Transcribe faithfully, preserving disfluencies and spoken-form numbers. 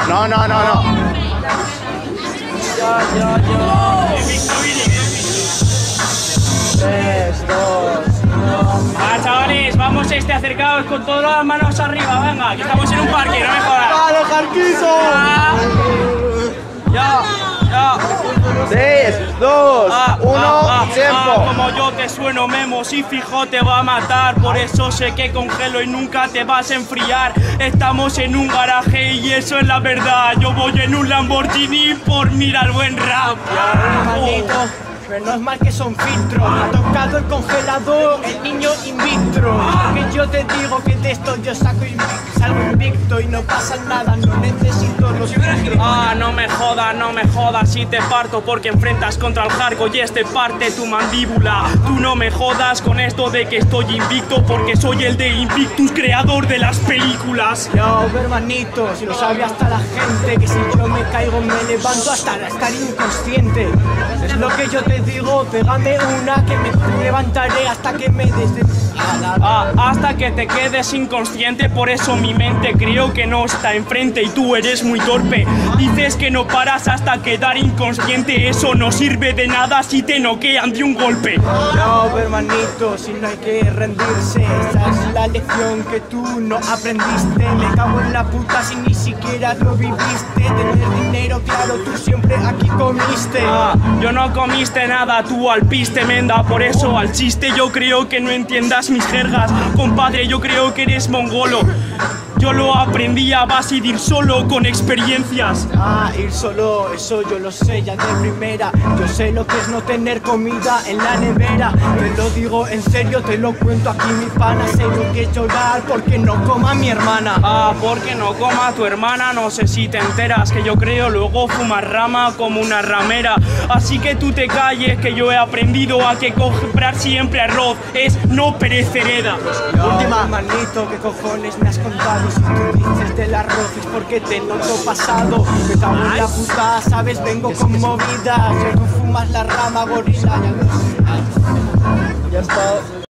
No, no, no, no. Ya, ya, ya. Tres, dos, uno. Ah, chavales, vamos este acercados con todas las manos arriba, venga, que estamos en un parque, no me jodas. ¡Vale, Jarquizo! Ah. Ya, ya. Tres, dos, Ah, uno, ah, ah, tiempo. ah, como yo te sueno, Memo, si fijo te va a matar. Por eso sé que congelo y nunca te vas a enfriar. Estamos en un garaje y eso es la verdad. Yo voy en un Lamborghini por mirar buen rap. Maldito, menos mal que son filtros. Ha tocado el congelador, el niño in vitro. Que yo te digo que de esto yo saco invicto, salgo invicto y no pasa nada, no necesito los filtros. Ah, no me jodas, no me jodas si te parto porque enfrentas contra el Jargo y este parte tu mandíbula. Tú no me jodas con esto de que estoy invicto porque soy el de Invictus, creador de las películas. Yo, hermanito, si lo sabe hasta la gente, que si yo me caigo me levanto hasta estar inconsciente. Es lo que yo te digo, pégame una que me levantaré hasta que me des de... Ah, hasta que te quedes inconsciente, por eso mi mente creo que no está enfrente y tú eres muy torpe. Dices que no paras hasta quedar inconsciente, eso no sirve de nada si te noquean de un golpe. No, hermanito, si no hay que rendirse, esa es la lección que tú no aprendiste. Me cago en la puta si ni siquiera lo viviste. Tener dinero, claro, tú siempre aquí comiste. Ah, yo no comiste nada, tú al piste menda, por eso al chiste yo creo que no entiendas mis jergas. Compadre, yo creo que eres mongolo. Yo lo aprendí a base de ir solo con experiencias. Ah, ir solo, eso yo lo sé ya de primera. Yo sé lo que es no tener comida en la nevera. Te lo digo en serio, te lo cuento aquí mi pana. Sé lo que es llorar porque no coma mi hermana. Ah, porque no coma tu hermana, no sé si te enteras que yo creo luego fumas rama como una ramera. Así que tú te calles que yo he aprendido a que comprar siempre arroz es no perecereda. Última, hermanito, ¿qué cojones me has contado? Si tú dices del arroz es porque te noto pasado. Me cago en la puta, sabes, vengo con movidas. Si tú fumas la rama gorila, ya lo sé. Ya está.